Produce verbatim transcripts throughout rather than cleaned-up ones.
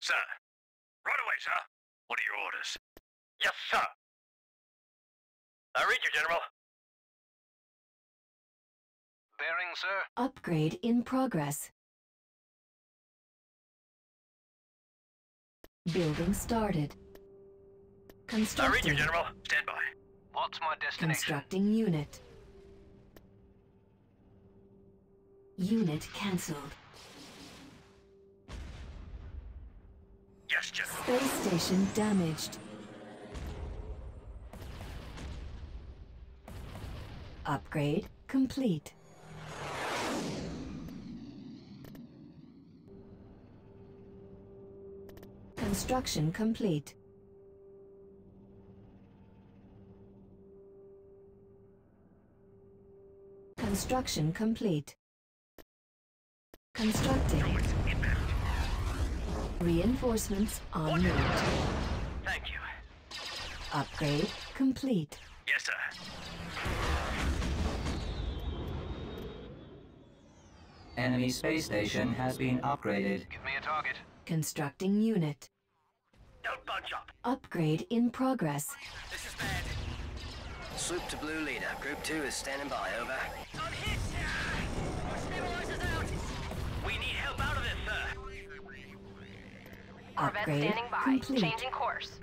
Sir. Right away, sir. What are your orders? Yes, sir. I read you, General. Bearing, sir. Upgrade in progress. Building started. Constructing. I read you, General. Stand by. What's my destination? Constructing unit. Unit cancelled. Yes, General. Space station damaged. Upgrade complete. Construction complete. Construction complete. Constructing. Reinforcements en route. Thank you. Upgrade complete. Yes, sir. Enemy space station has been upgraded. Give me a target. Constructing unit. Don't bunch up. Upgrade in progress. This is bad. Swoop to blue leader. Group two is standing by, over. I'm hit! Stabilizers out! We need help out of this, sir. Corvette Upgrade standing by. complete. Changing course.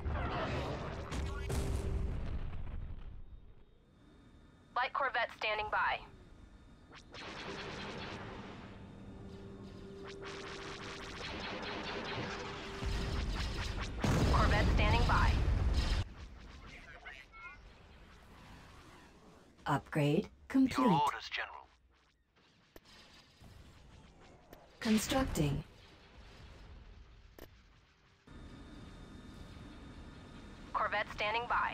Light Corvette standing by. Corvette standing by. Upgrade complete. Your orders, General. Constructing. Corvette standing by.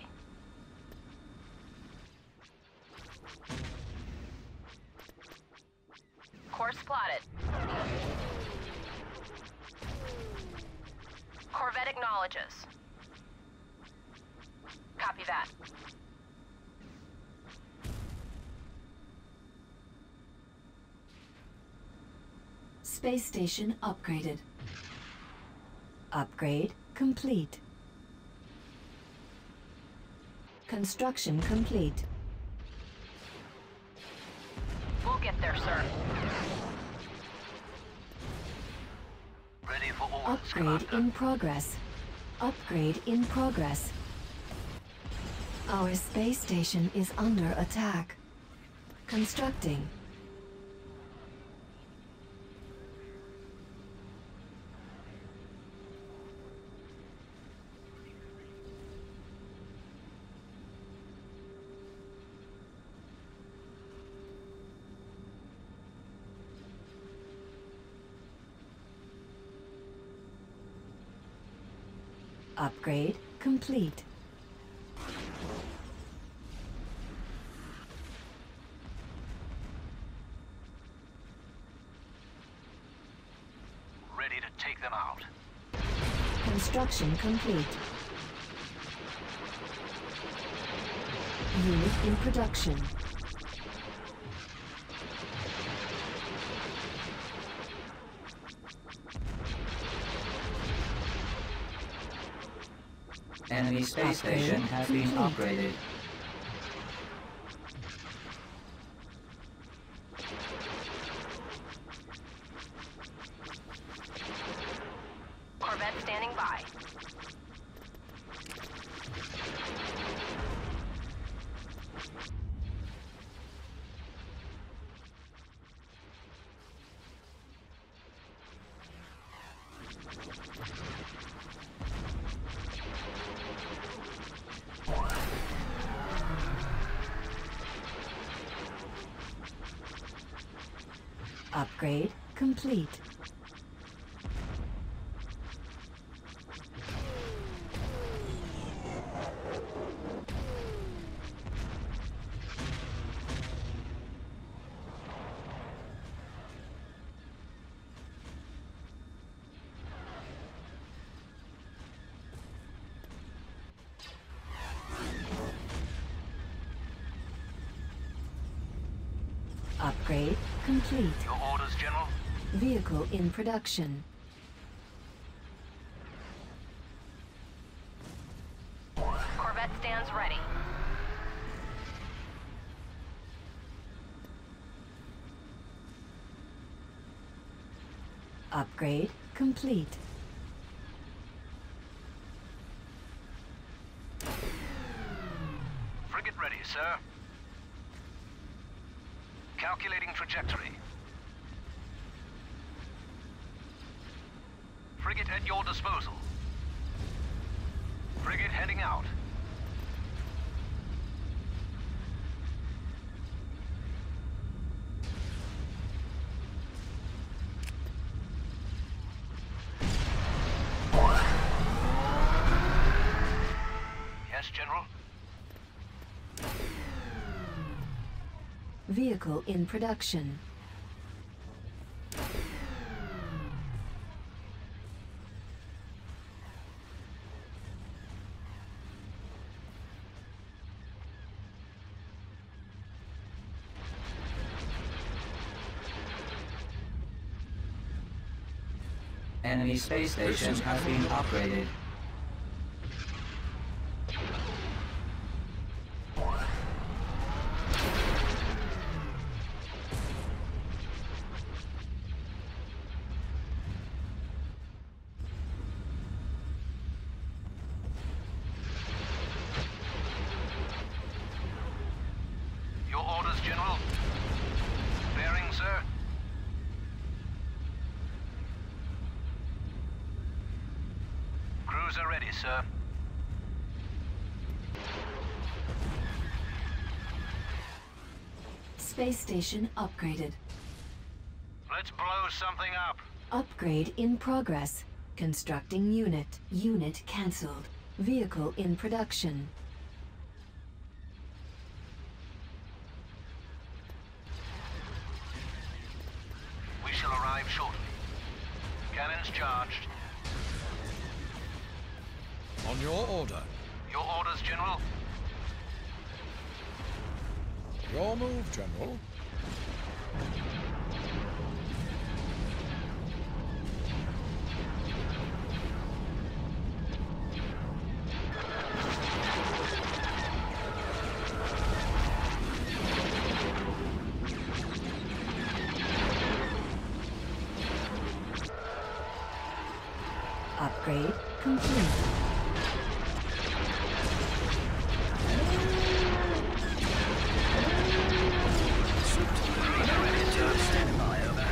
Course plotted. Corvette acknowledges. Copy that. Space station upgraded. Upgrade complete. Construction complete. We'll get there, sir. Ready for orders, Upgrade Commander. in progress. Upgrade in progress. Our space station is under attack. Constructing. Upgrade complete. Ready to take them out. Construction complete. Unit in production. Enemy space station has been upgraded. Corvette standing by. Upgrade complete. Upgrade complete. Your orders, General. Vehicle in production. Upgrade complete. Frigate ready, sir. Calculating trajectory. Frigate at your disposal. Frigate heading out. Yes, General. Vehicle in production. Enemy space station has been upgraded. Your orders, General. Bearing, sir. Cruiser ready, sir. Space station upgraded. Let's blow something up. Upgrade in progress. Constructing unit. Unit cancelled. Vehicle in production. We shall arrive shortly. Cannons charged. On your order. Your orders, General. Your move, General. Upgrade complete. Cruiser ready to stand by, over.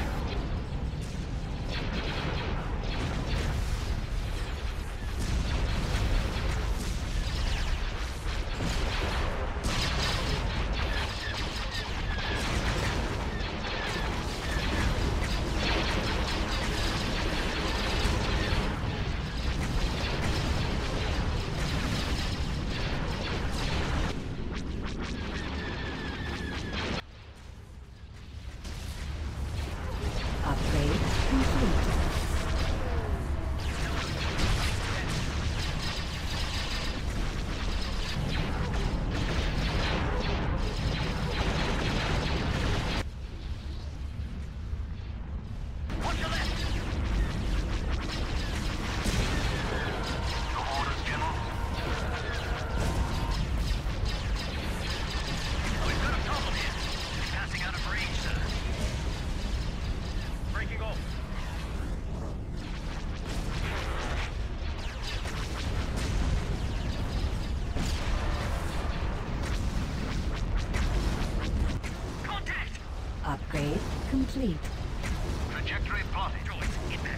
Upgrade complete. Watch your left. Your orders, General. We've got a problem here. Passing out of range, sir. Breaking off. Contact! Upgrade complete. Trajectory plotted. Droids inbound.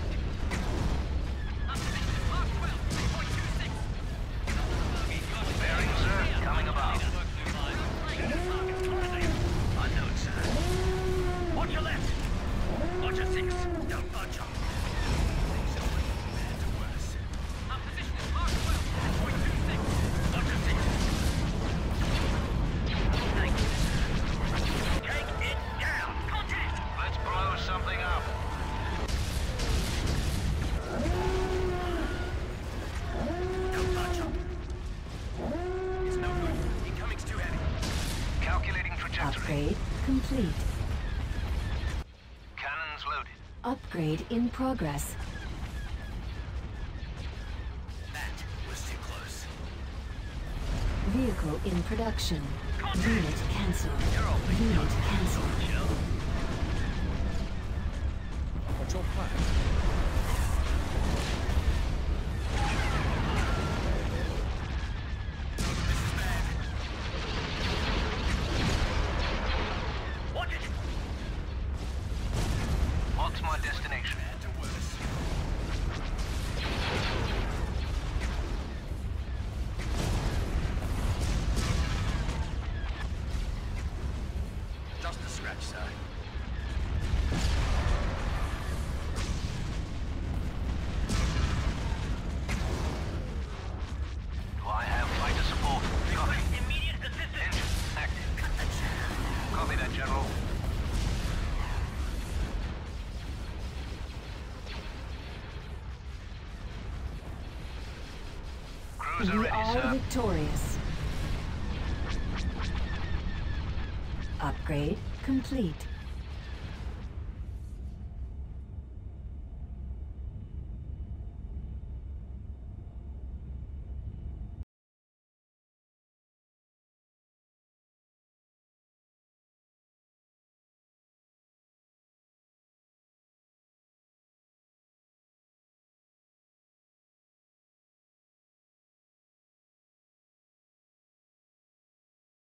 Bearing, sir. Coming about. Unknown, sir. Watch your left. Watch your six. Don't budge up. Our position is marked well. point two six. Watch your six. Thank you, sir. Take it down. Contact! Let's blow something up. Don't budge up. It's no good. Incoming's too heavy. Calculating trajectory. Upgrade complete. Cannons loaded. Upgrade in progress. That was too close. Vehicle in production. Unit cancelled. Unit cancelled. What's your plan? scratch, sir. Do I have fighter support? Copy. Immediate assistance. Engine active. Copy that, General. Cruiser We ready, are sir. victorious. Upgrade complete.